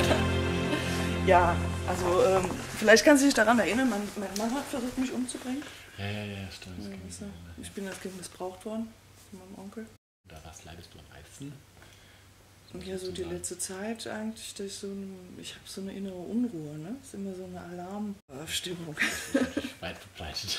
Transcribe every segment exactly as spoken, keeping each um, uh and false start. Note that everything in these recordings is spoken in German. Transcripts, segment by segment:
Ja, also ähm, vielleicht kannst du dich daran erinnern, mein, mein Mann hat versucht, mich umzubringen. Ja, ja, ja, stimmt. Ja, Das so. Ich bin als Kind missbraucht worden von meinem Onkel. Da was leidest du am meisten? Und ja, so die letzte Zeit eigentlich, dass ich so eine, ich habe so eine innere Unruhe, ne? Das ist immer so eine Alarmstimmung. Weit verbreitet.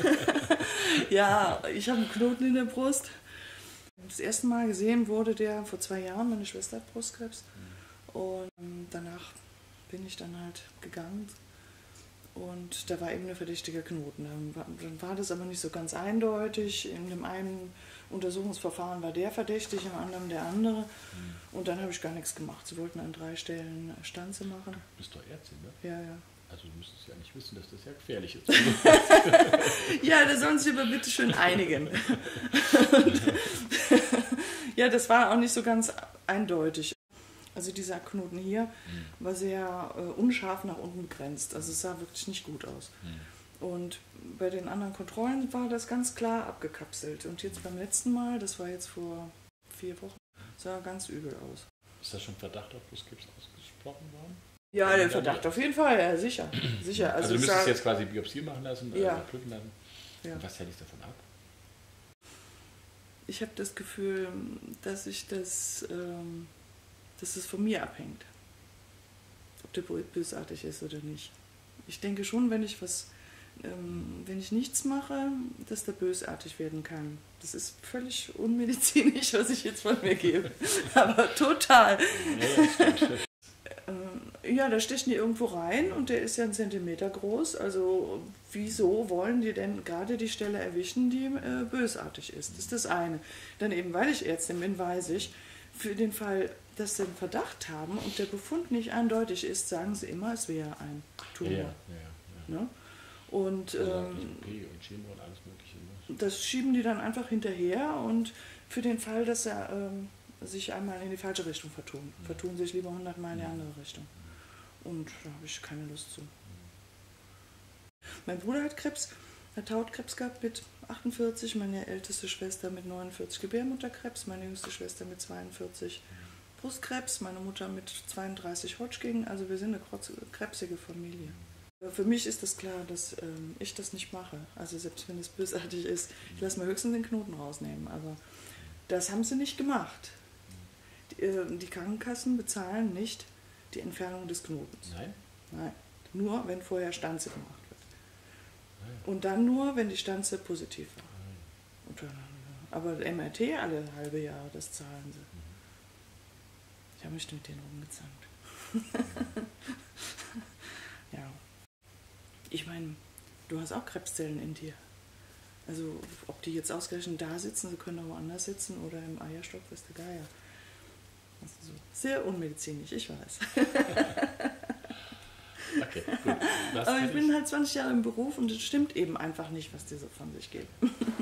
Ja, ich habe einen Knoten in der Brust. Das erste Mal gesehen wurde der vor zwei Jahren, meine Schwester hat Brustkrebs. Und danach bin ich dann halt gegangen. Und da war eben ein verdächtiger Knoten. Dann war, dann war das aber nicht so ganz eindeutig. In dem einen Untersuchungsverfahren war der verdächtig, im anderen der andere. Mhm. Und dann habe ich gar nichts gemacht. Sie wollten an drei Stellen Stanze machen. Du bist doch Ärztin, ne? Ja, ja. Also du müsstest ja nicht wissen, dass das ja gefährlich ist. Ja, da sollen Sie aber bitte schön einigen. Und, ja, das war auch nicht so ganz eindeutig. Also dieser Knoten hier mhm. war sehr äh, unscharf nach unten begrenzt. Also es sah wirklich nicht gut aus. Mhm. Und bei den anderen Kontrollen war das ganz klar abgekapselt. Und jetzt beim letzten Mal, das war jetzt vor vier Wochen, sah ganz übel aus. Ist das schon Verdacht auf Brustkrebs ausgesprochen worden? Ja, der Verdacht auf jeden Fall, ja, sicher. sicher. Also, also du müsstest sah, jetzt quasi Biopsie machen lassen, ja. oder prüfen lassen. Ja. Und was hält dich davon ab? Ich habe das Gefühl, dass ich das... Ähm, dass es von mir abhängt, ob der bösartig ist oder nicht. Ich denke schon, wenn ich was, ähm, wenn ich nichts mache, dass der bösartig werden kann. Das ist völlig unmedizinisch, was ich jetzt von mir gebe, aber total. Ja, ja, stimmt. ähm, ja, da stechen die irgendwo rein und der ist ja einen Zentimeter groß. Also wieso wollen die denn gerade die Stelle erwischen, die äh, bösartig ist? Das ist das eine. Dann eben, weil ich Ärztin bin, weiß ich, für den Fall, dass sie einen Verdacht haben und der Befund nicht eindeutig ist, sagen sie immer, es wäre ein Tumor. Ja, ja, ja. Ne? Und, also ähm, und Chemo und alles Mögliche. Ne? Das schieben die dann einfach hinterher und für den Fall, dass er ähm, sich einmal in die falsche Richtung vertun, mhm. vertun sich lieber hundertmal in die andere Richtung. Und da habe ich keine Lust zu. Mhm. Mein Bruder hat Krebs, hat Hautkrebs gehabt mit achtundvierzig, meine älteste Schwester mit neunundvierzig Gebärmutterkrebs, meine jüngste Schwester mit zweiundvierzig Brustkrebs, meine Mutter mit zweiunddreißig Hodgkin, also wir sind eine krebsige Familie. Für mich ist das klar, dass ähm, ich das nicht mache, also selbst wenn es bösartig ist, ich lasse mir höchstens den Knoten rausnehmen, aber das haben sie nicht gemacht. Die, äh, die Krankenkassen bezahlen nicht die Entfernung des Knotens. Nein? Nein, nur wenn vorher Stanze gemacht wird. Und dann nur, wenn die Stanze positiv war. Und dann, aber M R T alle halbe Jahre, das zahlen sie. Ich habe mich mit denen rumgezankt. Ja. Ich meine, du hast auch Krebszellen in dir. Also ob die jetzt ausgerechnet da sitzen, sie können auch woanders sitzen oder im Eierstock, weiß der Geier. Also so sehr unmedizinisch, ich weiß. Okay, gut. Das aber ich bin halt zwanzig Jahre im Beruf und es stimmt eben einfach nicht, was die so von sich geben.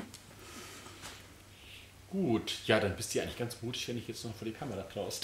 Gut, ja, dann bist du ja eigentlich ganz mutig, wenn ich jetzt noch vor die Kamera traust.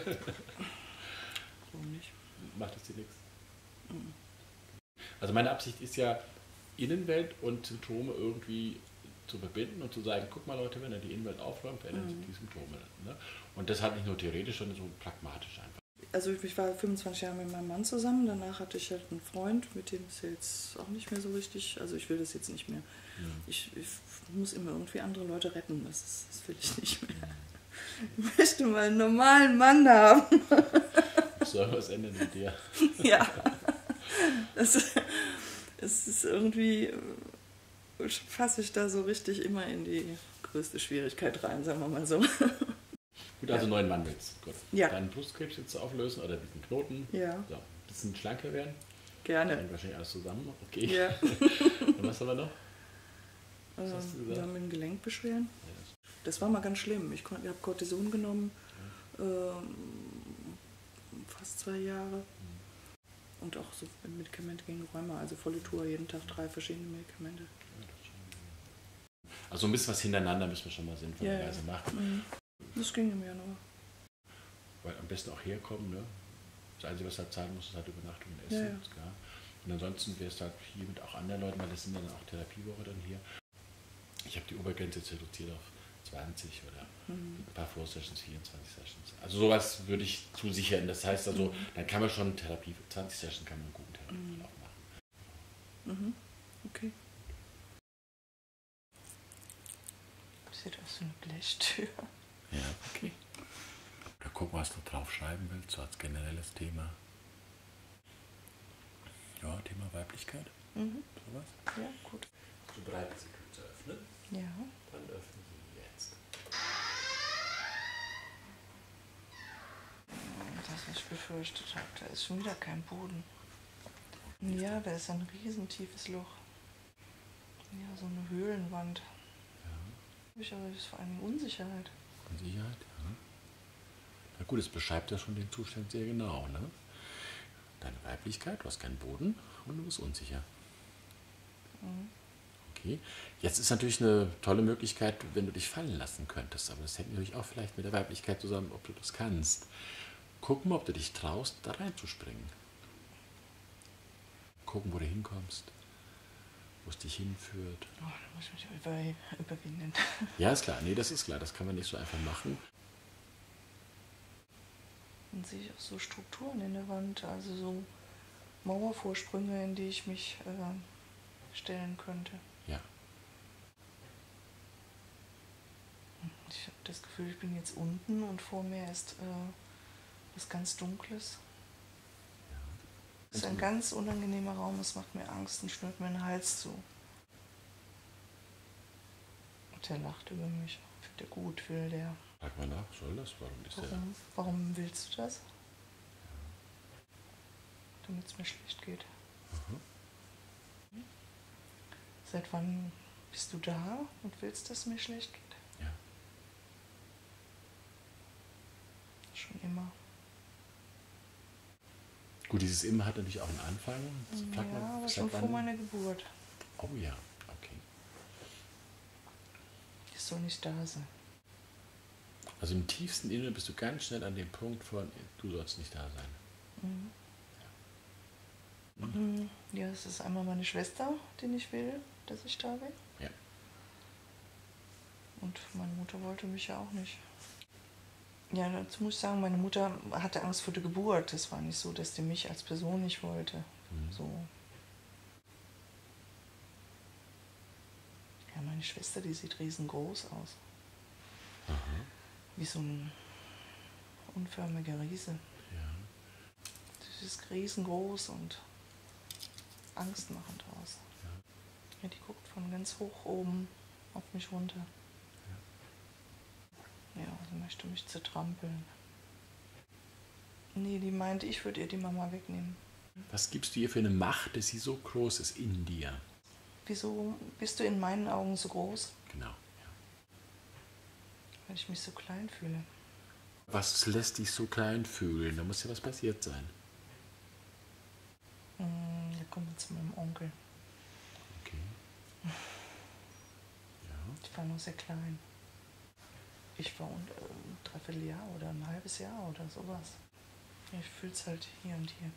Warum nicht? Macht das dir nichts? Mhm. Also meine Absicht ist ja, Innenwelt und Symptome irgendwie zu verbinden und zu sagen, guck mal Leute, wenn ihr die Innenwelt aufräumt, verändern sich mhm. die Symptome. Ne? Und das hat nicht nur theoretisch, sondern so pragmatisch einfach. Also ich war fünfundzwanzig Jahre mit meinem Mann zusammen, danach hatte ich halt einen Freund, mit dem ist ja jetzt auch nicht mehr so richtig, also ich will das jetzt nicht mehr. Mhm. Ich, ich muss immer irgendwie andere Leute retten, das, ist, das will ich nicht mehr. Mhm. Ich möchte mal einen normalen Mann haben. Soll was ändern mit dir? Ja. Das, das ist irgendwie, fasse ich da so richtig immer in die größte Schwierigkeit rein, sagen wir mal so. Gut, also ja. neuen Mann willst. Gut. Ja. Deinen Brustkrebs jetzt auflösen oder diesen Knoten. Ja. So, ein bisschen schlanker werden. Gerne. Dann wahrscheinlich alles zusammen. Okay. Ja. Und was haben wir noch? Was hast du gesagt? Wir haben mit Gelenkbeschwerden. Ja. Das war mal ganz schlimm. Ich, ich habe Cortison genommen, ja. ähm, fast zwei Jahre. Und auch so Medikamente gegen Rheuma, also volle Tour, jeden Tag drei verschiedene Medikamente. Also ein bisschen was hintereinander müssen wir schon mal sinnvollerweise ja, ja. machen. Mhm. Das ging im Januar. Weil am besten auch herkommen, ne? Das Einzige, was du halt zahlen musst, ist halt Übernachtung und Essen, ja, ja. ist klar. Und ansonsten wärst du halt hier mit auch anderen Leuten, weil das sind dann auch Therapiewoche dann hier. Ich habe die Obergrenze jetzt reduziert auf zwanzig oder Mhm. ein paar Flow Sessions, vierundzwanzig Sessions. Also sowas würde ich zusichern. Das heißt also, Mhm. dann kann man schon Therapie, für zwanzig Sessions kann man einen guten Therapieverlauf machen. Mhm. Okay. Sieht aus wie eine Blechtür. Ja. Okay. Oder guck, was du drauf schreiben willst, so als generelles Thema. Ja, Thema Weiblichkeit. Mhm. Sowas. Ja, gut. Du bereit, Sie können zu öffnen? Ja. Dann öffnen Sie jetzt. Das, was ich befürchtet habe, da ist schon wieder kein Boden. Ja, da ist ein riesentiefes Loch. Ja, so eine Höhlenwand. Ja. Ich aber das ist vor allem Unsicherheit. Unsicherheit, ja. Na gut, es beschreibt ja schon den Zustand sehr genau, ne? Deine Weiblichkeit, du hast keinen Boden und du bist unsicher. Mhm. Okay. Jetzt ist natürlich eine tolle Möglichkeit, wenn du dich fallen lassen könntest, aber das hängt natürlich auch vielleicht mit der Weiblichkeit zusammen, ob du das kannst. Guck mal, ob du dich traust, da reinzuspringen. Gucken, wo du hinkommst, wo es dich hinführt. Oh, da muss ich mich über, überwinden. Ja, ist klar. Nee, das ist klar. Das kann man nicht so einfach machen. Dann sehe ich auch so Strukturen in der Wand, also so Mauervorsprünge, in die ich mich äh, stellen könnte. Ja. Ich habe das Gefühl, ich bin jetzt unten und vor mir ist äh, was ganz Dunkles. Es ist ein ganz unangenehmer Raum, es macht mir Angst und schnürt mir den Hals zu. Und der lacht über mich. Findet er gut, will der. Frag mal nach, soll das? Warum ist der? Warum, warum willst du das? Damit es mir schlecht geht. Mhm. Seit wann bist du da und willst, dass es mir schlecht geht? Ja. Schon immer. Gut, dieses Immer hat natürlich auch einen Anfang. Frag Ja, mal, aber seit schon vor wann? meiner Geburt. Oh ja, okay. Das soll nicht da sein. Also im tiefsten Inneren bist du ganz schnell an dem Punkt von, du sollst nicht da sein. Mhm. Ja. Mhm. Ja, es ist einmal meine Schwester, die nicht will, dass ich da bin. Ja. Und meine Mutter wollte mich ja auch nicht. Ja, dazu muss ich sagen, meine Mutter hatte Angst vor der Geburt. Es war nicht so, dass die mich als Person nicht wollte. Mhm. So. Ja, meine Schwester, die sieht riesengroß aus. Aha. Wie so ein unförmiger Riese. Ja. Sie ist riesengroß und angstmachend aus. Ja. Ja, die guckt von ganz hoch oben auf mich runter. Ja, sie möchte mich zertrampeln. Nee, die meint, ich würde ihr die Mama wegnehmen. Was gibst du ihr für eine Macht, dass sie so groß ist in dir? Wieso bist du in meinen Augen so groß? Genau. Ja. Weil ich mich so klein fühle. Was lässt dich so klein fühlen? Da muss ja was passiert sein. Hm, da kommen wir zu meinem Onkel. Okay. Ja. Ich war noch sehr klein. Ich war ein äh, Dreivierteljahr oder ein halbes Jahr oder sowas. Ich fühle es halt hier und hier.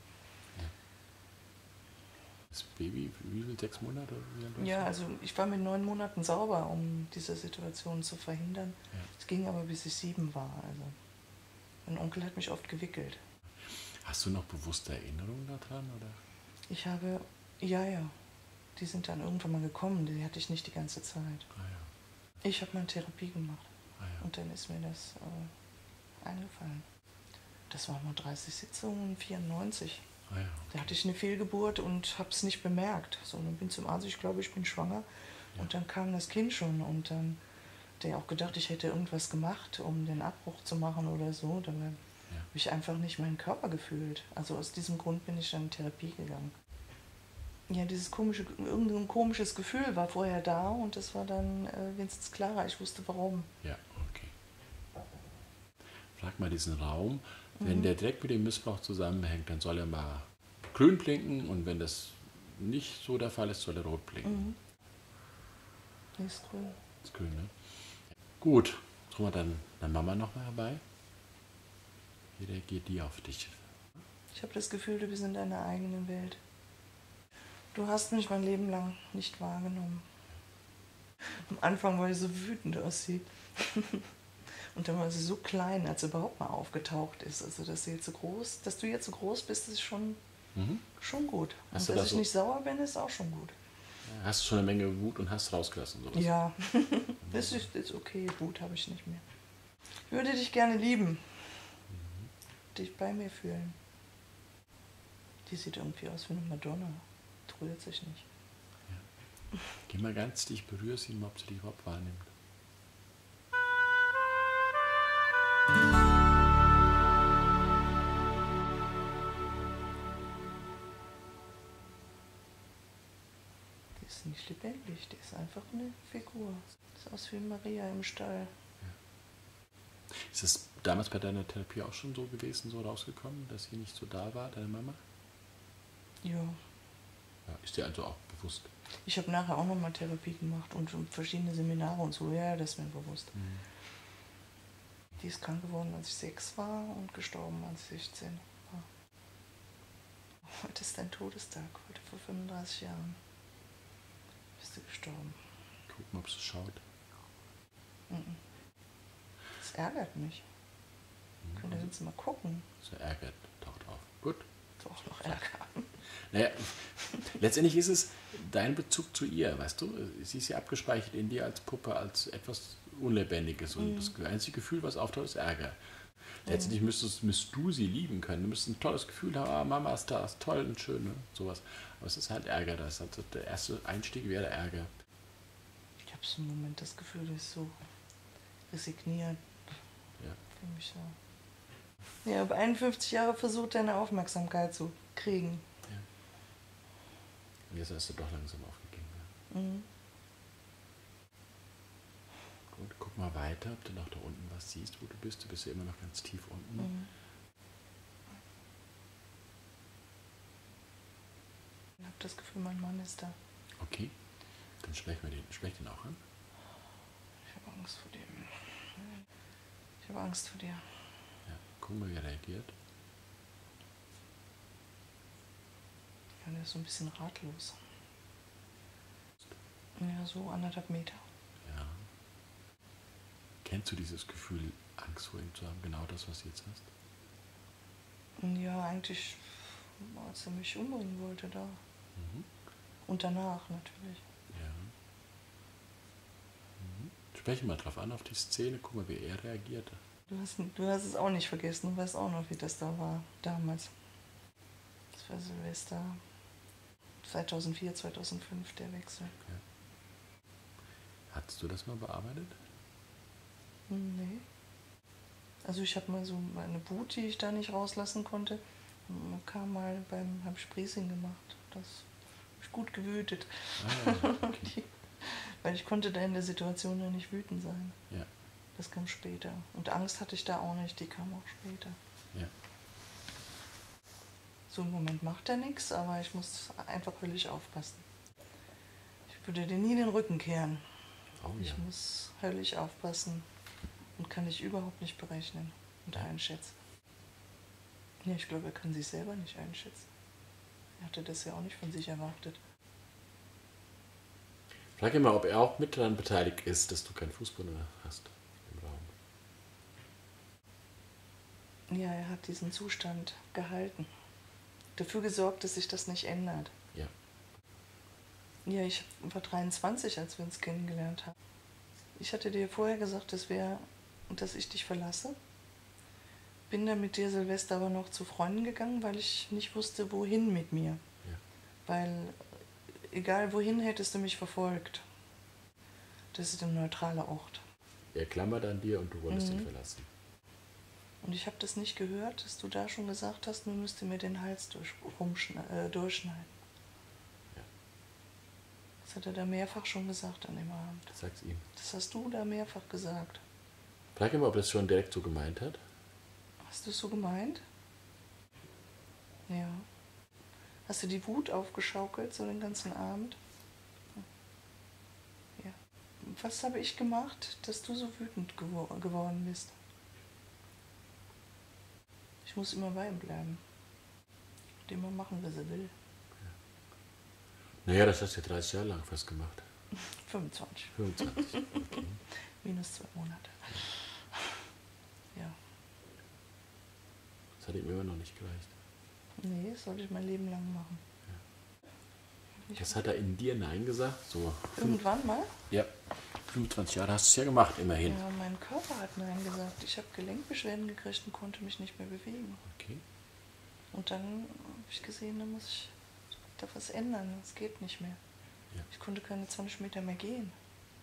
Das Baby, wie viel, sechs Monate? Wie alt warst Ja, du? also ich war mit neun Monaten sauber, um diese Situation zu verhindern. Ja. Es ging aber, bis ich sieben war. Also mein Onkel hat mich oft gewickelt. Hast du noch bewusste Erinnerungen daran? Oder? Ich habe, ja, ja, die sind dann irgendwann mal gekommen, die hatte ich nicht die ganze Zeit. Ah ja. Ich habe mal Therapie gemacht Ah ja. und dann ist mir das äh, eingefallen. Das waren nur dreißig Sitzungen, vierundneunzig. Ah ja. Da hatte ich eine Fehlgeburt und habe es nicht bemerkt. So, dann bin zum Arzt, ich glaube, ich bin schwanger. Ja. Und dann kam das Kind schon und dann hat er auch gedacht, ich hätte irgendwas gemacht, um den Abbruch zu machen oder so. Dabei habe ich einfach nicht meinen Körper gefühlt. Also aus diesem Grund bin ich dann in Therapie gegangen. Ja, dieses komische, irgendein komisches Gefühl war vorher da und das war dann äh, wenigstens klarer. Ich wusste warum. Ja, okay. Frag mal diesen Raum, Mhm. wenn der direkt mit dem Missbrauch zusammenhängt, dann soll er mal grün blinken und wenn das nicht so der Fall ist, soll er rot blinken. Mhm. Nee, ist grün. Das ist grün, ne? Gut, holen wir dann deine Mama nochmal herbei. Wie reagiert die auf dich? Ich habe das Gefühl, du bist in deiner eigenen Welt. Du hast mich mein Leben lang nicht wahrgenommen. Am Anfang war ich so wütend aus sie. Und dann war sie so klein, als sie überhaupt mal aufgetaucht ist. Also, dass, sie jetzt so groß, dass du jetzt so groß bist, ist schon, mhm. schon gut. Hast und du dass ich so nicht sauer bin, ist auch schon gut. Hast du schon eine Menge Wut und Hass rausgelassen? Sowas? Ja, das ist, ist okay. Wut habe ich nicht mehr. Ich würde dich gerne lieben. Mhm. Dich bei mir fühlen. Die sieht irgendwie aus wie eine Madonna. Rührt sich nicht. Ja. Geh mal ganz dicht, berühr sie mal, ob sie dich überhaupt wahrnimmt. Die ist nicht lebendig, die ist einfach eine Figur. Sieht aus wie Maria im Stall. Ja. Ist es damals bei deiner Therapie auch schon so gewesen, so rausgekommen, dass sie nicht so da war, deine Mama? Ja. Ja, ist dir also auch bewusst? Ich habe nachher auch nochmal Therapie gemacht und verschiedene Seminare und so. Ja, das ist mir bewusst. Mhm. Die ist krank geworden, als ich sechs war und gestorben, als ich sechzehn war. Heute ist dein Todestag, heute vor fünfunddreißig Jahren bist du gestorben. Guck mal, ob sie schaut. Mhm. Das ärgert mich. Mhm. Könnt ihr jetzt mal gucken. So ärgert, taucht auf. Gut. Doch noch Ärger. Naja, letztendlich ist es dein Bezug zu ihr, weißt du? Sie ist ja abgespeichert in dir als Puppe, als etwas Unlebendiges. Und mm. das einzige Gefühl, was auftaucht, ist Ärger. Mm. Letztendlich müsstest, müsstest du sie lieben können. Du müsstest ein tolles Gefühl haben, ah, Mama ist da, ist toll und schön, ne? Sowas. Aber es ist halt Ärger. Das ist also der erste Einstieg wäre Ärger. Ich habe so einen Moment das Gefühl, das ist so resigniert. Ja. Für mich so. Ja, ich habe einundfünfzig Jahre versucht, deine Aufmerksamkeit zu kriegen. Ja. Und jetzt hast du doch langsam aufgegeben. Ja. Mhm. Gut, guck mal weiter, ob du noch da unten was siehst, wo du bist. Du bist ja immer noch ganz tief unten. Mhm. Ich habe das Gefühl, mein Mann ist da. Okay, dann sprechen wir den, sprech den auch an. Ich habe Angst vor dem. Ich habe Angst vor dir. Guck mal, wie er reagiert. Ja, der ist so ein bisschen ratlos. Ja, so anderthalb Meter. Ja. Kennst du dieses Gefühl, Angst vor ihm zu haben? Genau das, was du jetzt hast? Ja, eigentlich, als er mich umbringen wollte, da. Mhm. Und danach natürlich. Ja. Mhm. Sprechen wir mal drauf an, auf die Szene. Guck mal, wie er reagierte. Du hast, du hast es auch nicht vergessen, du weißt auch noch, wie das da war, damals. Das war Silvester zweitausendvier, zweitausendfünf, der Wechsel. Ja. Hattest du das mal bearbeitet? Nee. Also ich habe mal so eine Wut, die ich da nicht rauslassen konnte, kam mal beim, hab Sprießing gemacht. Das habe ich gut gewütet. Ah, okay. die, weil ich konnte da in der Situation ja nicht wütend sein. Ja. Das kam später. Und Angst hatte ich da auch nicht, die kam auch später. Ja. So im Moment macht er nichts, aber ich muss einfach höllisch aufpassen. Ich würde dir nie den Rücken kehren. Oh, ja. Ich muss höllisch aufpassen und kann ich überhaupt nicht berechnen und einschätzen. Ja, ich glaube, er kann sich selber nicht einschätzen. Er hatte das ja auch nicht von sich erwartet. Frag ihn mal, ob er auch mit daran beteiligt ist, dass du keinen Fußboden hast. Ja, er hat diesen Zustand gehalten. Dafür gesorgt, dass sich das nicht ändert. Ja. Ja, ich war dreiundzwanzig, als wir uns kennengelernt haben. Ich hatte dir vorher gesagt, dass, wir, dass ich dich verlasse. Bin dann mit dir Silvester aber noch zu Freunden gegangen, weil ich nicht wusste, wohin mit mir. Ja. Weil egal wohin, hättest du mich verfolgt. Das ist ein neutraler Ort. Er klammert an dir und du wolltest mhm. ihn verlassen. Und ich habe das nicht gehört, dass du da schon gesagt hast, man müsste mir den Hals durch, äh, durchschneiden. Ja. Das hat er da mehrfach schon gesagt an dem Abend. Sag's ihm. Das hast du da mehrfach gesagt. Frag ihn mal, ob er es schon direkt so gemeint hat. Hast du es so gemeint? Ja. Hast du die Wut aufgeschaukelt, so den ganzen Abend? Ja. Was habe ich gemacht, dass du so wütend gewor- geworden bist? Ich muss immer bei ihm bleiben. Und immer machen, was er will. Naja, das hast du ja dreißig Jahre lang fast gemacht. fünfundzwanzig. fünfundzwanzig, okay. Minus zwei Monate. Ja. Das hat ihm immer noch nicht gereicht. Nee, das sollte ich mein Leben lang machen. Ja. Das hat er in dir Nein gesagt? So. Irgendwann mal? Ja. fünfundzwanzig Jahre hast du es ja gemacht, immerhin. Ja, mein Körper hat Nein gesagt. Ich habe Gelenkbeschwerden gekriegt und konnte mich nicht mehr bewegen. Okay. Und dann habe ich gesehen, da muss ich da was ändern. Das geht nicht mehr. Ja. Ich konnte keine zwanzig Meter mehr gehen.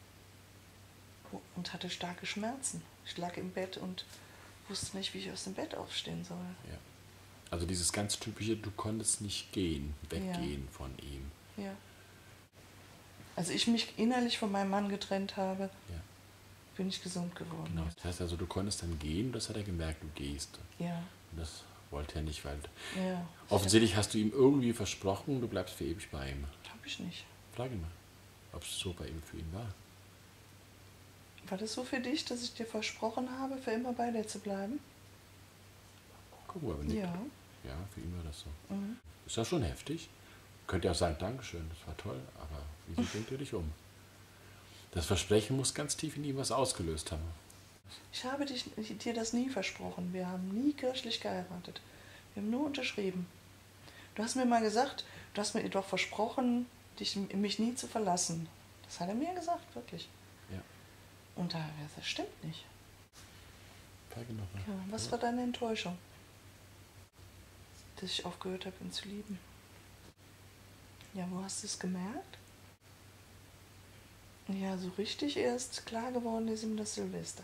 Und hatte starke Schmerzen. Ich lag im Bett und wusste nicht, wie ich aus dem Bett aufstehen soll. Ja. Also dieses ganz typische, du konntest nicht gehen, weggehen ja. von ihm. Ja. Also ich mich innerlich von meinem Mann getrennt habe, ja. bin ich gesund geworden. Genau. Das heißt also, du konntest dann gehen, das hat er gemerkt, du gehst. Ja. Und das wollte er nicht, weil ja. offensichtlich hast du ihm irgendwie versprochen, du bleibst für ewig bei ihm. Hab ich nicht. Frag ihn mal, ob es so bei ihm für ihn war. War das so für dich, dass ich dir versprochen habe, für immer bei dir zu bleiben? Guck mal, aber nicht. Ja. Ja, für ihn war das so. Mhm. Ist das schon heftig? Könnt ihr auch sagen, Dankeschön, das war toll, aber wieso bringt ihr dich um? Das Versprechen muss ganz tief in ihm was ausgelöst haben. Ich habe dich, dir das nie versprochen. Wir haben nie kirchlich geheiratet. Wir haben nur unterschrieben. Du hast mir mal gesagt, du hast mir doch versprochen, dich, mich nie zu verlassen. Das hat er mir gesagt, wirklich. Ja. Und da, das stimmt nicht. Frage noch mal. Ja, was war deine Enttäuschung? Dass ich aufgehört habe, ihn zu lieben. Ja, wo hast du es gemerkt? Ja, so richtig erst klar geworden ist ihm das Silvester.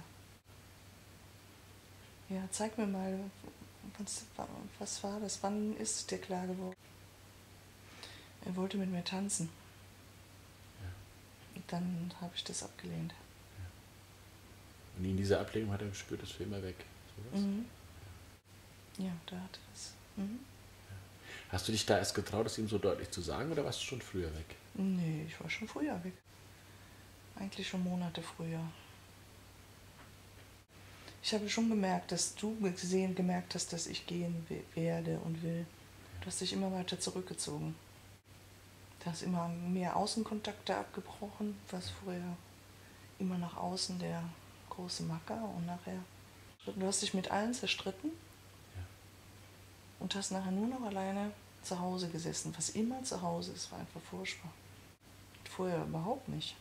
Ja, zeig mir mal, was, was war das? Wann ist es dir klar geworden? Er wollte mit mir tanzen. Ja. Und dann habe ich das abgelehnt. Ja. Und in dieser Ablehnung hat er gespürt, das ist für immer weg. So mhm. Ja, da hatte das. Mhm. Hast du dich da erst getraut, es ihm so deutlich zu sagen, oder warst du schon früher weg? Nee, ich war schon früher weg. Eigentlich schon Monate früher. Ich habe schon gemerkt, dass du gesehen, gemerkt hast, dass ich gehen werde und will. Du hast dich immer weiter zurückgezogen. Du hast immer mehr Außenkontakte abgebrochen, was vorher immer nach außen der große Macker und nachher. Du hast dich mit allen zerstritten ja. und hast nachher nur noch alleine zu Hause gesessen. Was immer zu Hause ist, war einfach furchtbar. Vorher überhaupt nicht.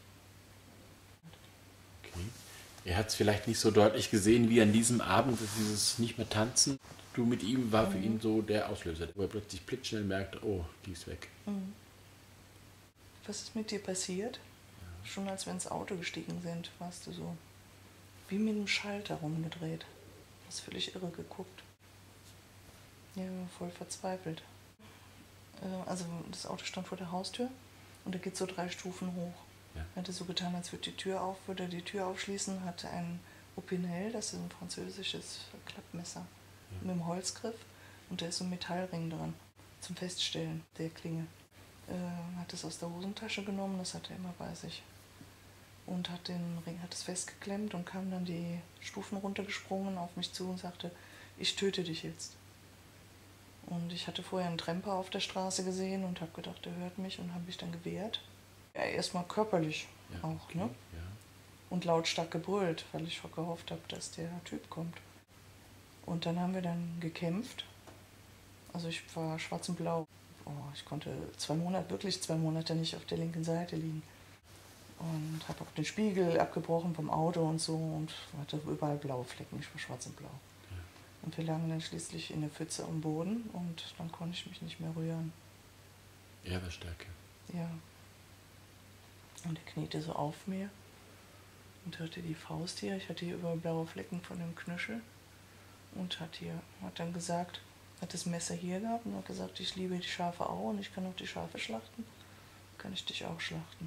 Okay. Er hat es vielleicht nicht so deutlich gesehen wie an diesem Abend, dass dieses nicht mehr tanzen, du mit ihm, war mhm. für ihn so der Auslöser, wo er plötzlich blitzschnell merkt, oh, die ist weg. Mhm. Was ist mit dir passiert? Ja. Schon als wir ins Auto gestiegen sind, warst du so wie mit einem Schalter rumgedreht. Hast völlig irre geguckt. Ja, voll verzweifelt. Also das Auto stand vor der Haustür und da geht so drei Stufen hoch. Ja. Er hatte so getan, als würde die Tür auf, würde die Tür aufschließen, hatte ein Opinel, das ist ein französisches Klappmesser, ja. mit einem Holzgriff und da ist so ein Metallring dran zum Feststellen der Klinge. Äh, hat es aus der Hosentasche genommen, das hat er immer bei sich. Und hat den Ring, hat es festgeklemmt und kam dann die Stufen runtergesprungen auf mich zu und sagte, ich töte dich jetzt. Und ich hatte vorher einen Tramper auf der Straße gesehen und habe gedacht, er hört mich und habe mich dann gewehrt. Ja, erstmal körperlich ja, auch, okay, ne? Ja. Und lautstark gebrüllt, weil ich gehofft habe, dass der Typ kommt. Und dann haben wir dann gekämpft. Also ich war schwarz und blau. Oh, ich konnte zwei Monate, wirklich zwei Monate nicht auf der linken Seite liegen. Und habe auch den Spiegel abgebrochen vom Auto und so und hatte überall blaue Flecken, ich war schwarz und blau. Ja. Und wir lagen dann schließlich in der Pfütze am Boden und dann konnte ich mich nicht mehr rühren. Er war stärker. Ja. Und er kniete so auf mir und hatte die Faust hier, ich hatte hier überall blaue Flecken von dem Knöchel und hat hier, hat dann gesagt, hat das Messer hier gehabt und hat gesagt, ich liebe die Schafe auch und ich kann auch die Schafe schlachten, kann ich dich auch schlachten.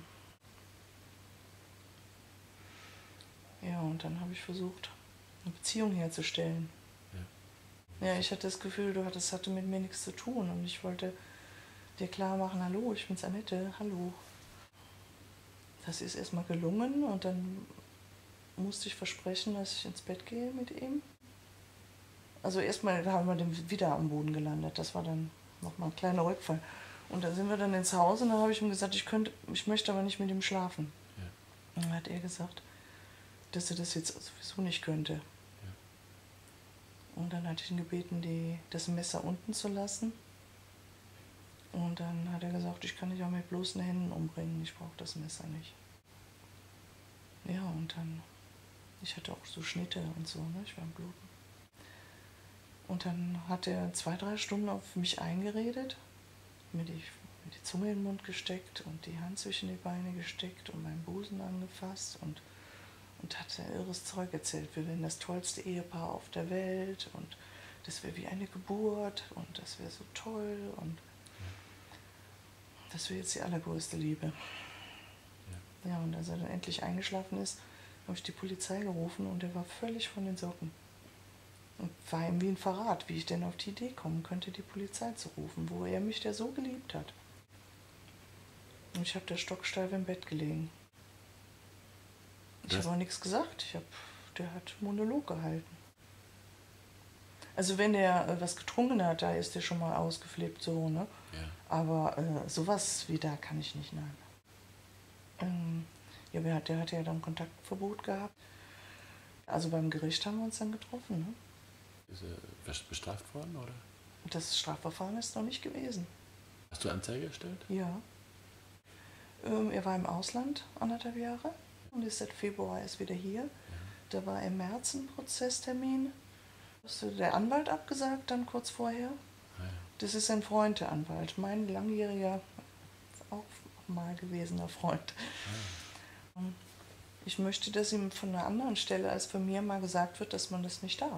Ja, und dann habe ich versucht, eine Beziehung herzustellen. Ja. Ja, ich hatte das Gefühl, du hattest, hatte mit mir nichts zu tun und ich wollte dir klar machen, hallo, ich bin's Annette, hallo. Das ist erstmal gelungen und dann musste ich versprechen, dass ich ins Bett gehe mit ihm. Also erstmal haben wir den wieder am Boden gelandet, das war dann nochmal ein kleiner Rückfall. Und dann sind wir dann ins Haus und dann habe ich ihm gesagt, ich könnte, ich möchte aber nicht mit ihm schlafen. Ja. Und dann hat er gesagt, dass er das jetzt sowieso nicht könnte. Ja. Und dann hatte ich ihn gebeten, die, das Messer unten zu lassen. Und dann hat er gesagt, ich kann dich auch mit bloßen Händen umbringen, ich brauche das Messer nicht. Ja, und dann, ich hatte auch so Schnitte und so, ne? Ich war am Bluten. Und dann hat er zwei, drei Stunden auf mich eingeredet, mir die, mir die Zunge in den Mund gesteckt und die Hand zwischen die Beine gesteckt und meinen Busen angefasst und, und hat ein irres Zeug erzählt. Wir wären das tollste Ehepaar auf der Welt und das wäre wie eine Geburt und das wäre so toll und das wäre jetzt die allergrößte Liebe. Ja. Ja, und als er dann endlich eingeschlafen ist, habe ich die Polizei gerufen und er war völlig von den Socken. Und war ihm wie ein Verrat, wie ich denn auf die Idee kommen könnte, die Polizei zu rufen, wo er mich, der so geliebt hat. Und ich habe da stocksteif im Bett gelegen. Ich habe auch nichts gesagt. Ich hab, der hat Monolog gehalten. Also wenn er was getrunken hat, da ist er schon mal ausgeflippt, so, ne? Ja. Aber äh, sowas wie da kann ich nicht, nein. Ähm, ja, der hat, der hat ja dann Kontaktverbot gehabt. Also beim Gericht haben wir uns dann getroffen, ne? Ist er bestraft worden, oder? Das Strafverfahren ist noch nicht gewesen. Hast du Anzeige gestellt? Ja. Ähm, er war im Ausland anderthalb Jahre und ist seit Februar erst wieder hier. Ja. Da war im März ein Prozesstermin. Das hat der Anwalt abgesagt dann kurz vorher. Ah, ja. Das ist ein Freund, der Anwalt. Mein langjähriger, auch mal gewesener Freund. Ah, ja. Ich möchte, dass ihm von einer anderen Stelle als von mir mal gesagt wird, dass man das nicht darf.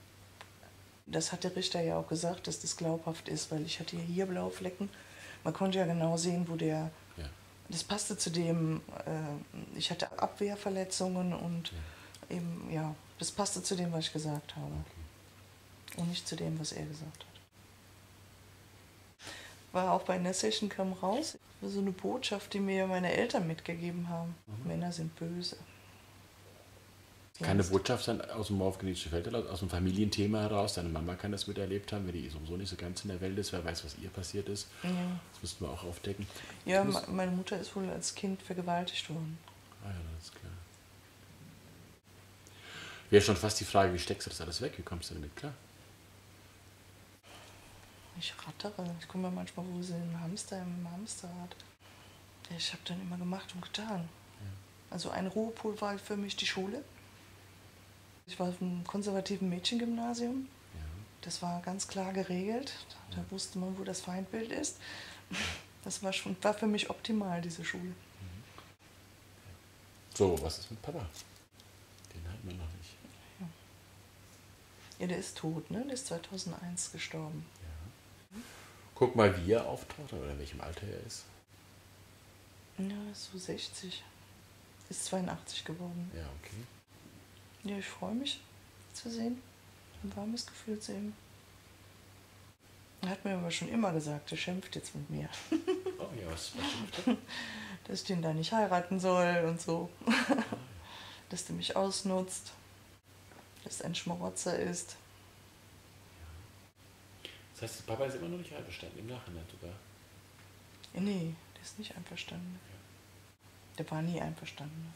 Das hat der Richter ja auch gesagt, dass das glaubhaft ist, weil ich hatte ja hier blaue Flecken. Man konnte ja genau sehen, wo der... Ja. Das passte zu dem, äh, ich hatte Abwehrverletzungen und ja. eben, ja, das passte zu dem, was ich gesagt habe. Okay. Und nicht zu dem, was er gesagt hat. War auch bei einer Session, kam raus, so eine Botschaft, die mir meine Eltern mitgegeben haben. Mhm. Männer sind böse. Keine Botschaft sein aus dem Morph-genetische Feld, aus dem Familienthema heraus. Deine Mama kann das miterlebt haben, wenn die sowieso nicht so ganz in der Welt ist. Wer weiß, was ihr passiert ist. Ja. Das müssten wir auch aufdecken. Ja, meine Mutter ist wohl als Kind vergewaltigt worden. Ah ja, das ist klar. Wäre schon fast die Frage, wie steckst du das alles weg? Wie kommst du damit klar? Ich rattere. Ich komme mir manchmal, wo sie einen Hamster im Hamsterrad. Ich habe dann immer gemacht und getan. Ja. Also ein Ruhepol war für mich die Schule. Ich war auf einem konservativen Mädchengymnasium. Ja. Das war ganz klar geregelt. Da ja. wusste man, wo das Feindbild ist. Das war, schon, war für mich optimal, diese Schule. So, was ist mit Papa? Den hatten wir noch nicht. Ja, ja, der ist tot, ne? Der ist zweitausendeins gestorben. Ja. Guck mal, wie er auftaucht oder in welchem Alter er ist. Ja, so sechzig. Ist zweiundachtzig geworden. Ja, okay. Ja, ich freue mich zu sehen. Ein warmes Gefühl zu ihm. Er hat mir aber schon immer gesagt, er schimpft jetzt mit mir. Oh ja, was, was schimpft er? Dass ich den da nicht heiraten soll und so. Dass der mich ausnutzt. Dass er ein Schmarotzer ist. Das heißt, Papa ist immer noch nicht einverstanden, im Nachhinein sogar? Ja, nee, der ist nicht einverstanden. Ja. Der war nie einverstanden.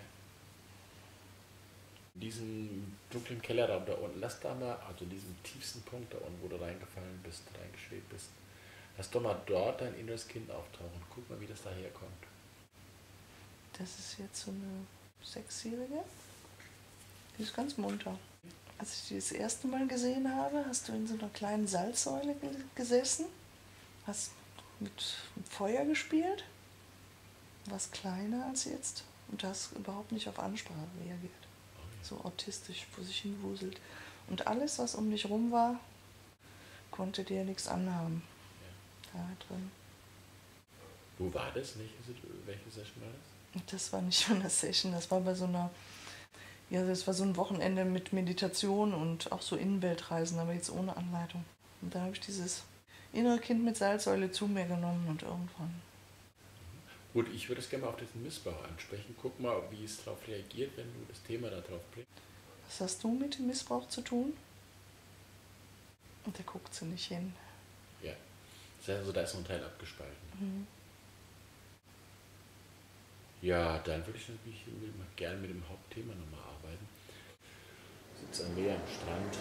In diesem dunklen Kellerraum da unten, lass da mal, also diesen tiefsten Punkt da unten, wo du reingefallen bist, reingeschwebt bist, lass doch mal dort dein inneres Kind auftauchen. Guck mal, wie das daherkommt. Das ist jetzt so eine Sechsjährige. Die ist ganz munter. Als ich die das erste Mal gesehen habe, hast du in so einer kleinen Salzsäule gesessen, hast mit Feuer gespielt, warst kleiner als jetzt und hast überhaupt nicht auf Ansprache reagiert. So autistisch vor sich hin wuselt. Und alles, was um dich rum war, konnte dir nichts anhaben. Ja. Da drin. Wo war das? Welche, welche Session war das? Das war nicht von einer Session, das war bei so einer, ja, das war so ein Wochenende mit Meditation und auch so Innenweltreisen, aber jetzt ohne Anleitung. Und da habe ich dieses innere Kind mit Salzsäule zu mir genommen und irgendwann. Gut, ich würde es gerne mal auf diesen Missbrauch ansprechen. Guck mal, wie es darauf reagiert, wenn du das Thema da drauf bringst. Was hast du mit dem Missbrauch zu tun? Und da guckt sie nicht hin. Ja, das heißt also, da ist so ein Teil abgespalten. Mhm. Ja, dann würde ich natürlich mal gerne mit dem Hauptthema nochmal arbeiten. Ich sitze am Meer, am Strand.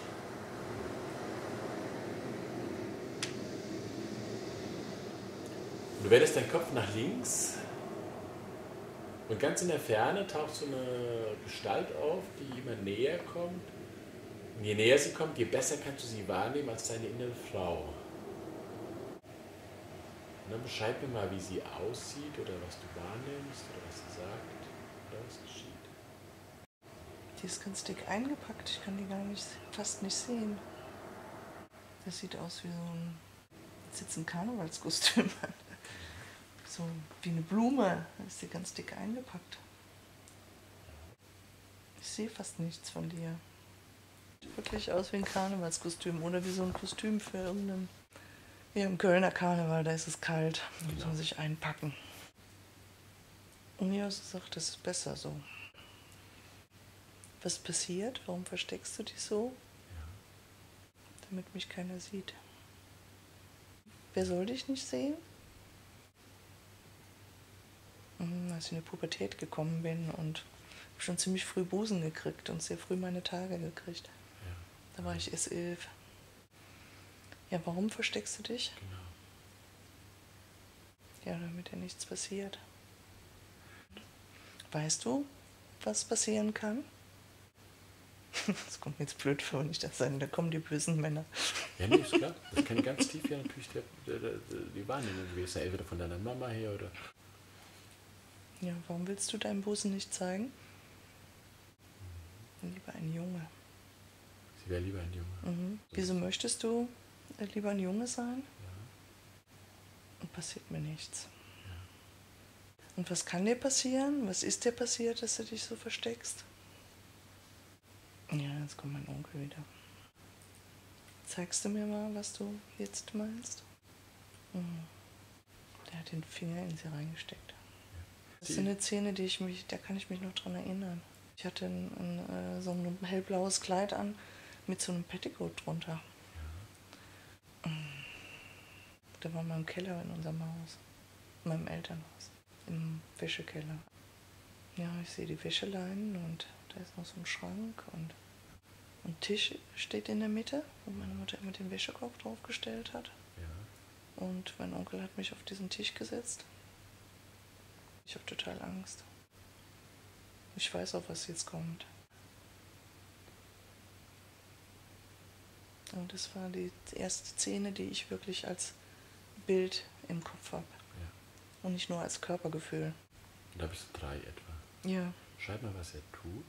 Und du wendest deinen Kopf nach links und ganz in der Ferne taucht so eine Gestalt auf, die immer näher kommt. Und je näher sie kommt, je besser kannst du sie wahrnehmen als deine innere Frau. Und dann beschreib mir mal, wie sie aussieht oder was du wahrnimmst oder was sie sagt oder was geschieht. Die ist ganz dick eingepackt, ich kann die gar nicht, fast nicht sehen. Das sieht aus wie so ein, jetzt sitzt ein Karnevalskostüm an. So wie eine Blume, da ist sie ganz dick eingepackt. Ich sehe fast nichts von dir. Sieht wirklich aus wie ein Karnevalskostüm oder wie so ein Kostüm für irgendeinen... Hier im Kölner Karneval, da ist es kalt, da muss man sich einpacken. Und ja, sie sagt, das ist besser so. Was passiert? Warum versteckst du dich so? Damit mich keiner sieht. Wer soll dich nicht sehen? Als ich in die Pubertät gekommen bin und schon ziemlich früh Busen gekriegt und sehr früh meine Tage gekriegt. Ja. Da war ich erst elf. Ja, warum versteckst du dich? Genau. Ja, damit ja nichts passiert. Weißt du, was passieren kann? Das kommt mir jetzt blöd vor, wenn ich das sage, da kommen die bösen Männer. Ja, nee, ist klar. Das kann ganz tief ja natürlich der, der, der, die Wahrnehmung gewesen sein, entweder von deiner Mama her oder... Ja, warum willst du deinen Busen nicht zeigen? Lieber ein Junge. Sie wäre lieber ein Junge. Mhm. Wieso möchtest du lieber ein Junge sein? Ja. Und passiert mir nichts. Ja. Und was kann dir passieren? Was ist dir passiert, dass du dich so versteckst? Ja, jetzt kommt mein Onkel wieder. Zeigst du mir mal, was du jetzt meinst? Mhm. Der hat den Finger in sie reingesteckt. Das ist eine Szene, die ich mich, da kann ich mich noch dran erinnern. Ich hatte ein, ein, so ein hellblaues Kleid an mit so einem Petticoat drunter. Ja. Da waren wir im Keller in unserem Haus, in meinem Elternhaus, im Wäschekeller. Ja, ich sehe die Wäscheleinen und da ist noch so ein Schrank und ein Tisch steht in der Mitte, wo meine Mutter immer den Wäschekorb draufgestellt hat. Ja. Und mein Onkel hat mich auf diesen Tisch gesetzt. Ich habe total Angst. Ich weiß auch, was jetzt kommt. Und das war die erste Szene, die ich wirklich als Bild im Kopf habe. Ja. Und nicht nur als Körpergefühl. Und da bist du drei etwa. Ja. Schreib mal, was er tut.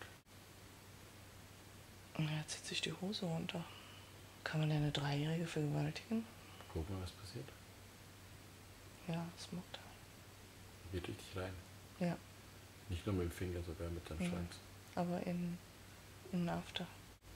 Und er zieht sich die Hose runter. Kann man eine Dreijährige vergewaltigen? Guck mal, was passiert. Ja, das macht er. Geht richtig rein. Ja. Nicht nur mit dem Finger, sogar mit deinem ja. Schwanz. Aber in, in After.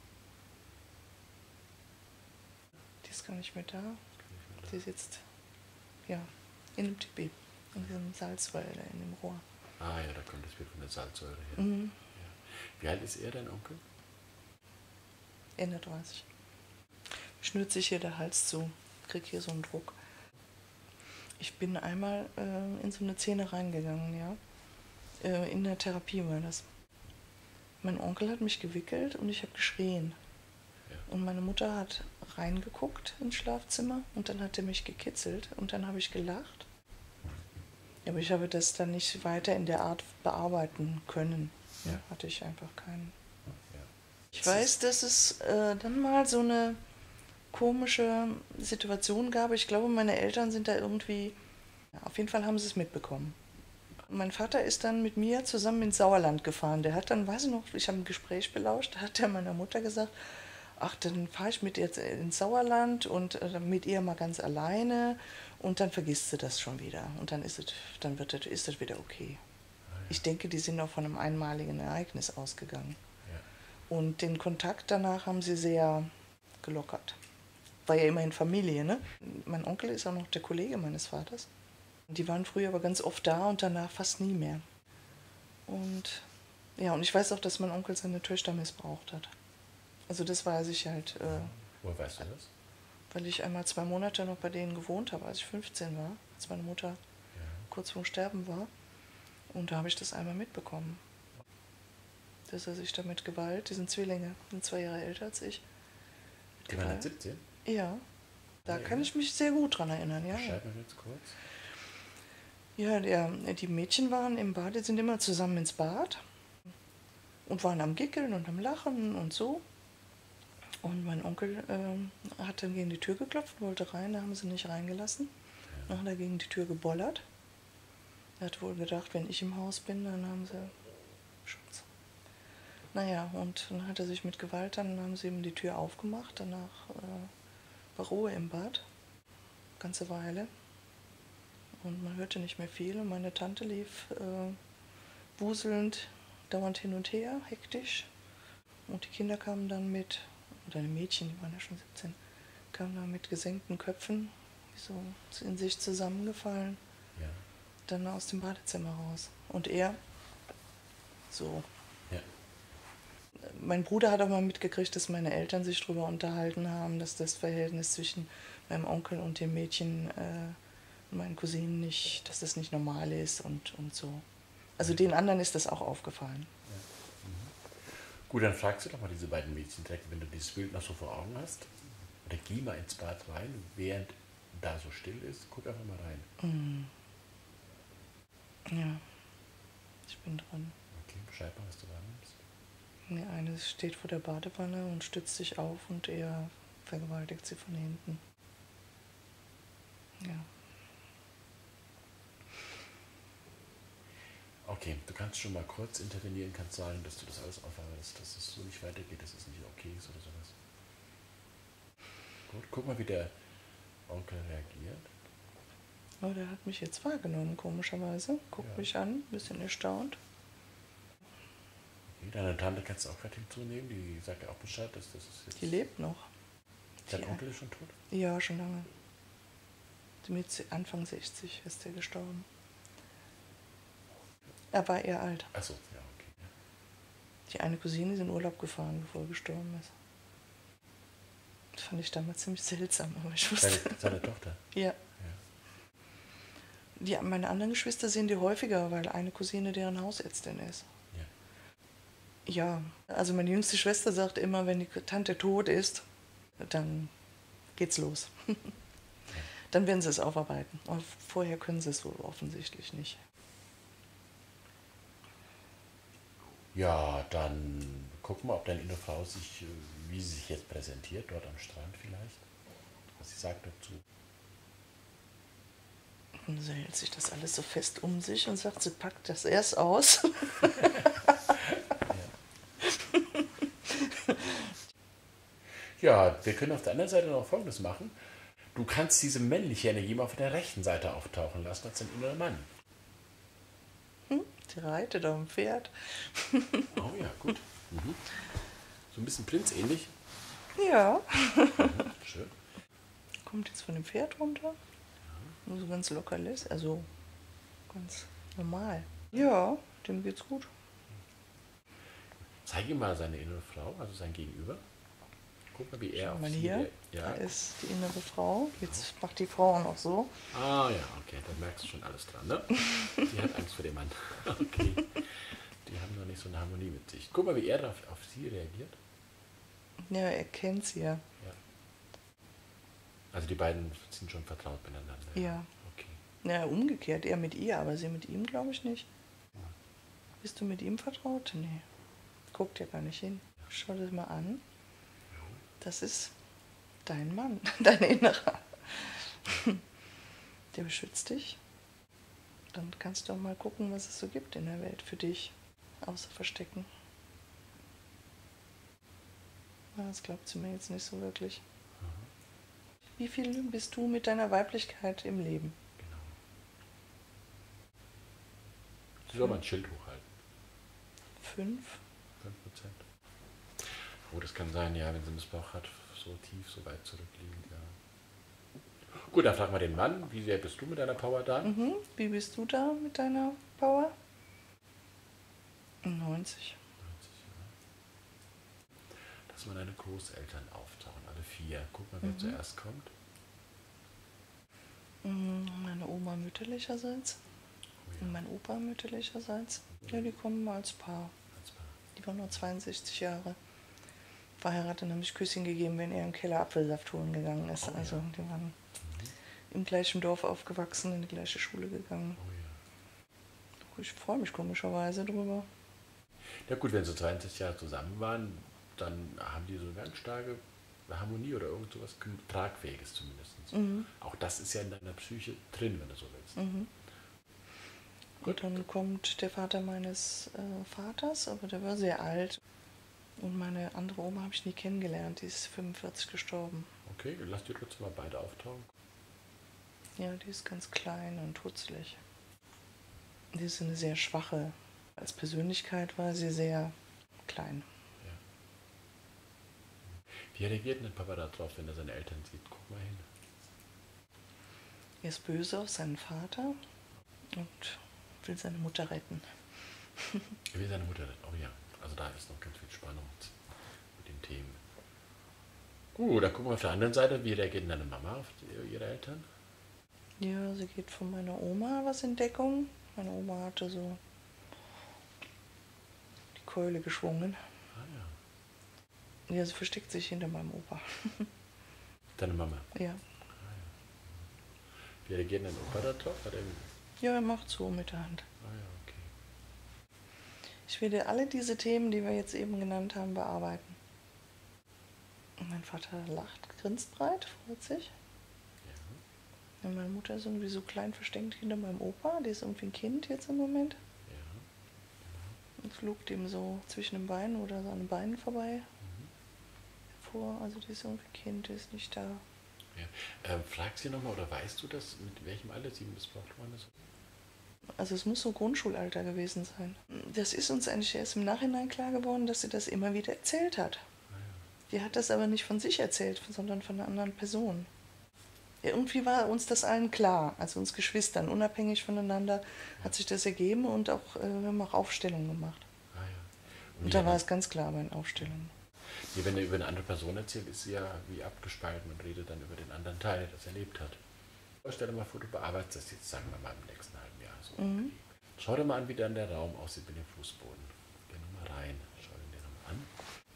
Die ist gar nicht mehr da. Die sitzt ja in dem Tipi, in diesem Salzsäure, in dem Rohr. Ah ja, da kommt das Bild von der Salzsäure her. Mhm. Ja. Wie alt ist er, dein Onkel? Ende dreißig. Schnürt sich hier der Hals zu, krieg hier so einen Druck. Ich bin einmal äh, in so eine Szene reingegangen, ja. Äh, in der Therapie war das. Mein Onkel hat mich gewickelt und ich habe geschrien. Ja. Und meine Mutter hat reingeguckt ins Schlafzimmer und dann hat er mich gekitzelt und dann habe ich gelacht. Aber ich habe das dann nicht weiter in der Art bearbeiten können. Ja. Hatte ich einfach keinen. Ja. Ich weiß, dass es äh, dann mal so eine komische Situation gab. Ich glaube, meine Eltern sind da irgendwie, ja, auf jeden Fall haben sie es mitbekommen. Mein Vater ist dann mit mir zusammen ins Sauerland gefahren. Der hat dann, weiß ich noch, ich habe ein Gespräch belauscht, da hat er meiner Mutter gesagt, ach, dann fahre ich mit ihr ins Sauerland und äh, mit ihr mal ganz alleine und dann vergisst sie das schon wieder. Und dann ist es, dann wird es, ist es wieder okay. Ich denke, die sind auch von einem einmaligen Ereignis ausgegangen. Ja. Und den Kontakt danach haben sie sehr gelockert. War ja immerhin Familie, ne? Mein Onkel ist auch noch der Kollege meines Vaters. Die waren früher aber ganz oft da und danach fast nie mehr. Und ja, und ich weiß auch, dass mein Onkel seine Töchter missbraucht hat. Also das weiß ich halt. Äh, Woher weißt du das? Weil ich einmal zwei Monate noch bei denen gewohnt habe, als ich fünfzehn war, als meine Mutter ja. kurz vorm Sterben war. Und da habe ich das einmal mitbekommen, dass er sich da mit Gewalt, die sind Zwillinge, sind zwei Jahre älter als ich. Die waren jetzt siebzehn? Ja, da Ja, kann ja. ich mich sehr gut dran erinnern, ja. Beschreib mir jetzt kurz. Ja, der, die Mädchen waren im Bad, die sind immer zusammen ins Bad und waren am Gickeln und am Lachen und so. Und mein Onkel ähm, hat dann gegen die Tür geklopft, wollte rein, da haben sie nicht reingelassen. Ja. Dann hat er gegen die Tür gebollert. Er hat wohl gedacht, wenn ich im Haus bin, dann haben sie Schutz. Naja, und dann hat er sich mit Gewalt, dann haben sie ihm die Tür aufgemacht. Danach äh, war Ruhe im Bad, ganze Weile. Und man hörte nicht mehr viel. Und meine Tante lief äh, wuselnd, dauernd hin und her, hektisch. Und die Kinder kamen dann mit, oder die Mädchen, die waren ja schon siebzehn, kamen dann mit gesenkten Köpfen, so in sich zusammengefallen, Ja. dann aus dem Badezimmer raus. Und er, so. Ja. Mein Bruder hat auch mal mitgekriegt, dass meine Eltern sich darüber unterhalten haben, dass das Verhältnis zwischen meinem Onkel und dem Mädchen, äh, meinen Cousinen nicht, dass das nicht normal ist und, und so. Also den anderen ist das auch aufgefallen. Ja. Mhm. Gut, dann fragst du doch mal diese beiden Mädchen direkt, wenn du dieses Bild noch so vor Augen hast. Oder geh mal ins Bad rein, während da so still ist. Guck einfach mal rein. Mhm. Ja, ich bin dran. Okay, beschreib mal, was du wahrnimmst. Die eine steht vor der Badewanne und stützt sich auf und er vergewaltigt sie von hinten. Ja. Okay, du kannst schon mal kurz intervenieren, kannst sagen, dass du das alles aufarbeitest, dass es so nicht weitergeht, dass es nicht okay ist oder sowas. Gut, guck mal, wie der Onkel reagiert. Aber der hat mich jetzt wahrgenommen, komischerweise. Guckt Ja. mich an, ein bisschen erstaunt. Okay, deine Tante kannst du auch gerade hinzunehmen, die sagt ja auch Bescheid, dass das ist jetzt... Die lebt noch. Dein Die- Onkel ist schon tot? Ja, schon lange. Mit Anfang sechzig ist er gestorben. Er war eher alt. Achso, ja, okay. Ja. Die eine Cousine ist in Urlaub gefahren, bevor er gestorben ist. Das fand ich damals ziemlich seltsam, aber ich wusste. Seine, seine Tochter? Ja. Ja. Die, meine anderen Geschwister sehen die häufiger, weil eine Cousine deren Hausärztin ist. Ja. Ja, also meine jüngste Schwester sagt immer, wenn die Tante tot ist, dann geht's los. Dann werden sie es aufarbeiten. Und vorher können sie es wohl offensichtlich nicht. Ja, dann gucken wir, ob deine innere Frau sich, äh, wie sie sich jetzt präsentiert, dort am Strand vielleicht. Was sie sagt dazu. Und sie hält sich das alles so fest um sich und sagt, sie packt das erst aus. Ja, wir können auf der anderen Seite noch Folgendes machen. Du kannst diese männliche Energie mal auf der rechten Seite auftauchen lassen als dein innerer Mann. Hm? Sie reitet auf dem Pferd. Oh ja, gut. Mhm. So ein bisschen prinzähnlich. Ja. Mhm, schön. Kommt jetzt von dem Pferd runter. Nur so ganz locker lässt. Also ganz normal. Ja, dem geht's gut. Zeig ihm mal seine innere Frau, also sein Gegenüber. Guck mal, wie er Schau auf mal sie... hier. Ja. Da ist die innere Frau. Jetzt macht die Frau auch noch so. Ah ja, okay, da merkst du schon alles dran, ne? Die hat Angst vor dem Mann. Okay. Die haben noch nicht so eine Harmonie mit sich. Guck mal, wie er auf, auf sie reagiert. Ja, er kennt sie ja. Ja. Also die beiden sind schon vertraut miteinander. Ja. Okay. Ja, umgekehrt. Er mit ihr, aber sie mit ihm, glaube ich, nicht. Ja. Bist du mit ihm vertraut? Nee. Guckt ja gar nicht hin. Schau das mal an. Das ist dein Mann, dein Innerer. Der beschützt dich. Dann kannst du auch mal gucken, was es so gibt in der Welt für dich. Außer Verstecken. Das glaubt sie mir jetzt nicht so wirklich. Mhm. Wie viel bist du mit deiner Weiblichkeit im Leben? Genau. Sie soll mal ein Schild hochhalten. Fünf? fünf Prozent. Oh, das kann sein, ja, wenn sie Missbrauch hat, so tief, so weit zurückliegend, ja. Gut, dann frag mal den Mann, wie sehr bist du mit deiner Power da? Mhm. Wie bist du da mit deiner Power? neunzig. neunzig, ja. Lass mal deine Großeltern auftauchen, alle vier. Guck mal, wer Mhm. zuerst kommt. Meine Oma mütterlicherseits. Oh Und mein Opa mütterlicherseits, ja, die kommen als Paar. Als Paar. Die waren nur zweiundsechzig Jahre. Verheiratet und haben sich Küsschen gegeben, wenn er im Keller Apfelsaft holen gegangen ist. Oh, also ja. die waren Mhm. im gleichen Dorf aufgewachsen, in die gleiche Schule gegangen. Oh ja. Ich freue mich komischerweise drüber. Ja gut, wenn sie zweiundzwanzig Jahre zusammen waren, dann haben die so eine ganz starke Harmonie oder irgend sowas Tragfähiges zumindest. Mhm. Auch das ist ja in deiner Psyche drin, wenn du so willst. Mhm. Gut. Und dann kommt der Vater meines äh, Vaters, aber der war sehr alt. Und meine andere Oma habe ich nie kennengelernt, die ist fünfundvierzig gestorben. Okay, lass die trotzdem mal beide auftauchen. Ja, die ist ganz klein und hutzelig. Die ist eine sehr schwache. Als Persönlichkeit war sie sehr klein. Ja. Wie reagiert denn Papa darauf, wenn er seine Eltern sieht? Guck mal hin. Er ist böse auf seinen Vater und will seine Mutter retten. Er will seine Mutter retten. Oh ja, also da ist noch ganz viel Spannung mit den Themen. Gut, dann gucken wir auf der anderen Seite. Wie reagiert denn deine Mama auf die, ihre Eltern? Ja, sie geht von meiner Oma was in Deckung. Meine Oma hatte so die Keule geschwungen. Ah ja. Ja, sie versteckt sich hinter meinem Opa. Deine Mama? Ja. Wie reagiert dein Opa darauf? Hat er... Ja, er macht so mit der Hand. Ah ja, okay. Ich werde alle diese Themen, die wir jetzt eben genannt haben, bearbeiten. Und mein Vater lacht, grinst breit, freut sich. Ja. Und meine Mutter ist irgendwie so klein versteckt hinter meinem Opa. Die ist irgendwie ein Kind jetzt im Moment. Ja. Und lugt ihm so zwischen den Beinen oder so an den Beinen vorbei. Mhm. Vor. Also die ist irgendwie ein Kind, die ist nicht da. Ja. Ähm, fragt sie nochmal, oder weißt du das, mit welchem Alter sie missbraucht worden ist? Also es muss so Grundschulalter gewesen sein. Das ist uns eigentlich erst im Nachhinein klar geworden, dass sie das immer wieder erzählt hat. Ah ja. Die hat das aber nicht von sich erzählt, sondern von einer anderen Person. Ja, irgendwie war uns das allen klar, also uns Geschwistern, unabhängig voneinander, hat sich das ergeben und auch, äh, wir haben auch Aufstellungen gemacht. Ah ja. Und, wie da hat war er- es ganz klar bei den Aufstellungen. Ja, wenn er über eine andere Person erzählt, ist sie ja wie abgespalten und redet dann über den anderen Teil, der das erlebt hat. Stell dir mal vor, du bearbeitest das jetzt, sagen wir mal, im nächsten halben Jahr. So. Mhm. Schau dir mal an, wie dann der Raum aussieht mit dem Fußboden. Geh nochmal rein, schau ihn dir nochmal an.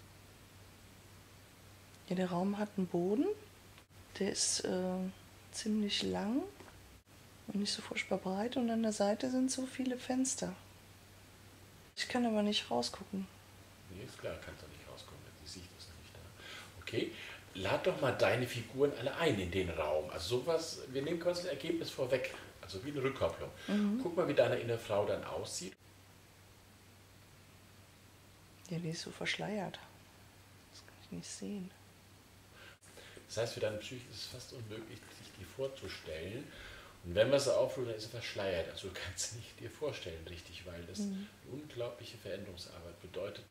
Ja, der Raum hat einen Boden, der ist äh, ziemlich lang und nicht so furchtbar breit und an der Seite sind so viele Fenster. Ich kann aber nicht rausgucken. Nee, ist klar, kannst du nicht rauskommen, die Sicht ist noch nicht da. Okay, lad doch mal deine Figuren alle ein in den Raum. Also sowas, wir nehmen quasi das Ergebnis vorweg, also wie eine Rückkopplung. Mhm. Guck mal, wie deine innere Frau dann aussieht. Ja, die ist so verschleiert. Das kann ich nicht sehen. Das heißt, für deine Psyche ist es fast unmöglich, sich die vorzustellen. Und wenn wir sie aufrufen, dann ist sie verschleiert. Also du kannst sie nicht dir vorstellen, richtig, weil das Mhm. eine unglaubliche Veränderungsarbeit bedeutet.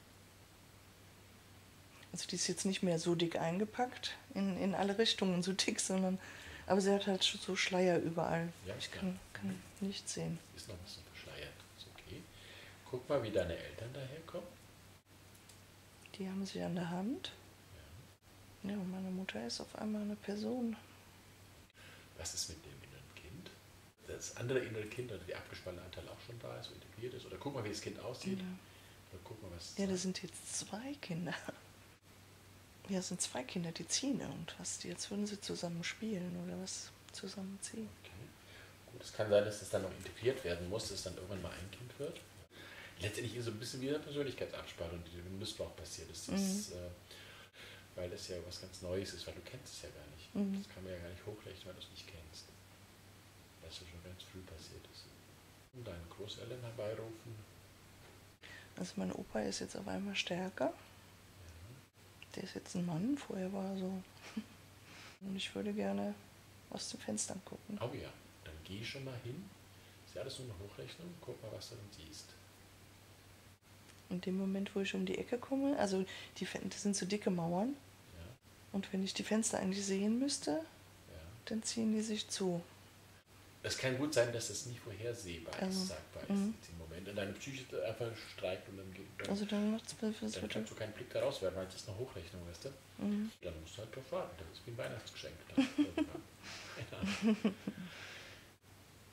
Also die ist jetzt nicht mehr so dick eingepackt, in, in alle Richtungen so dick, sondern, aber sie hat halt schon so Schleier überall. Ja, Ich klar. kann, kann nichts sehen. Ist noch ein bisschen verschleiert. Ist okay. Guck mal, wie deine Eltern daherkommen. Die haben sich an der Hand. Ja, und meine Mutter ist auf einmal eine Person. Was ist mit dem inneren Kind? Das andere innere Kind oder der abgespannte Anteil auch schon da ist, so integriert ist? Oder guck mal, wie das Kind aussieht. Ja, Oder guck mal, was. ja, das sind jetzt zwei Kinder. Ja, es sind zwei Kinder, die ziehen irgendwas. Die jetzt würden sie zusammen spielen oder was zusammen ziehen. Okay. Gut, es kann sein, dass das dann noch integriert werden muss, dass es dann irgendwann mal ein Kind wird. Letztendlich ist es so ein bisschen wie eine Persönlichkeitsabspaltung, die dem Missbrauch passiert ist. Das Mhm. ist äh, weil das ja was ganz Neues ist, weil du kennst es ja gar nicht. Mhm. Das kann man ja gar nicht hochrechnen, weil du es nicht kennst. Weil es ja schon ganz früh passiert ist. Und deine Großeltern herbeirufen. Also mein Opa ist jetzt auf einmal stärker. Der ist jetzt ein Mann, vorher war er so. Und ich würde gerne aus den Fenstern gucken. Oh ja, dann geh schon mal hin. Ist ja alles nur eine Hochrechnung. Guck mal, was du dann siehst. In dem Moment, wo ich um die Ecke komme, also die Fen- das sind so dicke Mauern. Ja, Und wenn ich die Fenster eigentlich sehen müsste, ja. dann ziehen die sich zu. Es kann gut sein, dass das nie vorhersehbar Also, ist, sagbar ist mhm. in diesem Moment. Und deine Psyche einfach streikt und dann, geht, dann, Also dann macht's mir fürs dann Wetter. kannst du keinen Blick daraus werden, weil das ist eine Hochrechnung, weißt du? Mhm. Dann musst du halt drauf warten. Das ist wie ein Weihnachtsgeschenk. Dann irgendwann. Keine Ahnung. Ja,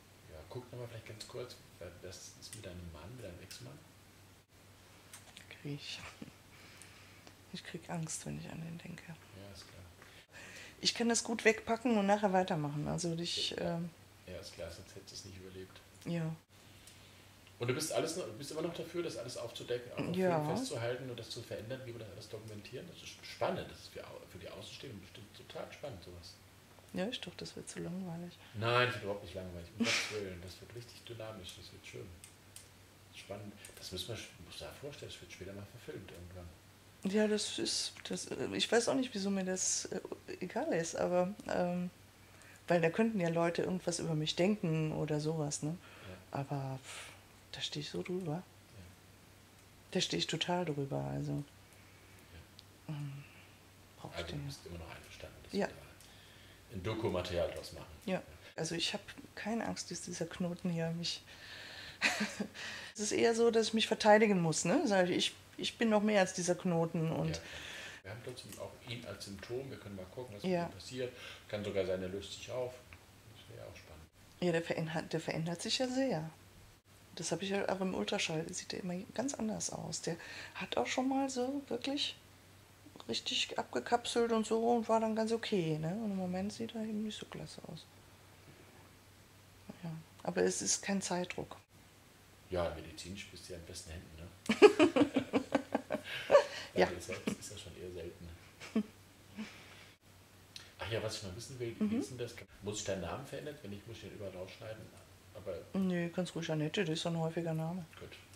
guck nochmal vielleicht ganz kurz, was ist mit deinem Mann, mit deinem Ex-Mann? Krieg ich. Ich krieg Angst, wenn ich an den denke. Ja, ist klar. Ich kann das gut wegpacken und nachher weitermachen. Also ich. Ähm, ja, ist klar, sonst hättest du es nicht überlebt. Ja. Und du bist alles noch, du bist immer noch dafür, das alles aufzudecken, auch auf ja. Film festzuhalten und das zu verändern, wie wir das alles dokumentieren? Das ist spannend, das ist für, für die Außenstehenden bestimmt total spannend, sowas. Ja, ich doch, das wird zu langweilig. Nein, das wird überhaupt nicht langweilig. Um Gottes Willen, das wird richtig dynamisch, das wird schön. Spannend. Das müssen wir, muss da vorstellen, das wird später mal verfilmt irgendwann. Ja, das ist, das, ich weiß auch nicht, wieso mir das äh, egal ist, aber, ähm, weil da könnten ja Leute irgendwas über mich denken oder sowas, ne? Ja. Aber pff, da stehe ich so drüber. Ja. Da stehe ich total drüber, also. Ja. Ähm, also du bist immer noch einverstanden, dass ja. wir da ein Doku-Material draus machen. Ja, also ich habe keine Angst, dass dieser Knoten hier mich... Es ist eher so, dass ich mich verteidigen muss, ne? Ich, ich bin noch mehr als dieser Knoten und... Ja. Wir haben trotzdem auch ihn als Symptom, wir können mal gucken, was ja. mit ihm passiert. Kann sogar sein, er löst sich auf. Das wäre ja auch spannend. Ja, der verändert, der verändert sich ja sehr. Das habe ich ja auch im Ultraschall, der sieht ja immer ganz anders aus. Der hat auch schon mal so wirklich richtig abgekapselt und so und war dann ganz okay, ne? Und im Moment sieht er eben nicht so klasse aus. Ja, aber es ist kein Zeitdruck. Ja, medizinisch bist du ja in besten Händen, ne? ja. Das ist ja schon eher selten. Ach ja, was ich mal wissen will, mhm. wie ist denn das? Muss ich deinen Namen verändern? Wenn nicht, muss ich den überall rausschneiden? Aber Nö, ganz ruhig Annette, das ist so ein häufiger Name. Gut.